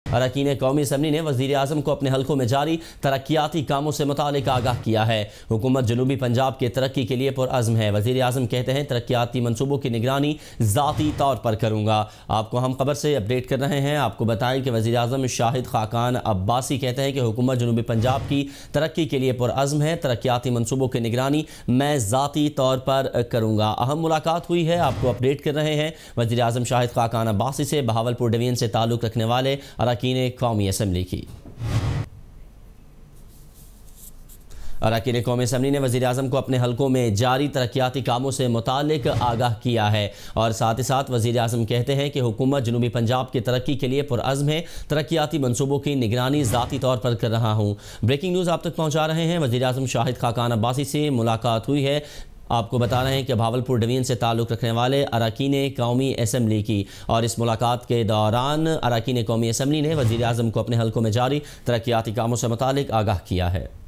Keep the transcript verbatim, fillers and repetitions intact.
اراکین قومی اسمبلی نے وزیر اعظم کو اپنے حلقوں میں جاری ترقیاتی کاموں سے متعلق آگاہ کیا ہے۔ حکومت جنوبی پنجاب کے ترقی کے لیے پرعزم ہے۔ وزیر اعظم کہتے ہیں ترقیاتی منصوبوں کی نگرانی ذاتی طور پر کروں گا۔ آپ کو ہم خبر سے اپڈیٹ کر رہے ہیں۔ آپ کو بتائیں کہ وزیر اعظم شاہد خاقان عباسی کہتے ہیں کہ حکومت جنوبی پنجاب کی ترقی کے لیے پرعزم ہے۔ ترقیاتی منصوبوں کی نگرانی میں ذاتی طور پر کروں گا۔ اہم ملاقات ہوئی ہے، آپ کو اپڈیٹ کر رہے ہیں وزیر اعظم شاہد خاقان عباسی سے بہاولپور ڈویژن سے تعلق رکھنے والے اراکین قومی اسمبلی کی۔ اراکین قومی اسمبلی نے وزیر اعظم کو اپنے حلقوں میں جاری ترقیاتی کاموں سے متعلق آگاہ کیا ہے اور ساتھ ہی ساتھ وزیر اعظم کہتے ہیں کہ حکومت جنوبی پنجاب کی ترقی کے لیے پرعزم ہے۔ ترقیاتی منصوبوں کی نگرانی ذاتی طور پر کر رہا ہوں۔ بریکنگ نیوز آپ تک پہنچا رہے ہیں۔ وزیر اعظم شاہد خاقان عباسی سے ملاقات ہوئی ہے۔ آپ کو بتا رہے ہیں کہ بہاولپور ڈویژن سے تعلق رکھنے والے اراکین قومی اسمبلی کی، اور اس ملاقات کے دوران اراکین قومی اسمبلی نے وزیر اعظم کو اپنے حلقوں میں جاری ترقیاتی کاموں سے متعلق آگاہ کیا ہے۔